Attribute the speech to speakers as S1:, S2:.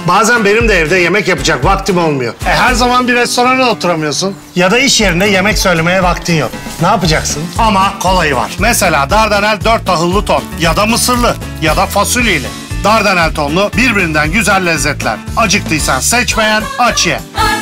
S1: Bazen benim de evde yemek yapacak vaktim olmuyor. Her zaman bir restorana oturamıyorsun. Ya da iş yerinde yemek söylemeye vaktin yok. Ne yapacaksın? Ama kolayı var. Mesela Dardanel 4 tahıllı ton ya da mısırlı ya da fasulyeli. Dardanel tonlu birbirinden güzel lezzetler. Acıktıysan seç beğen, aç ye.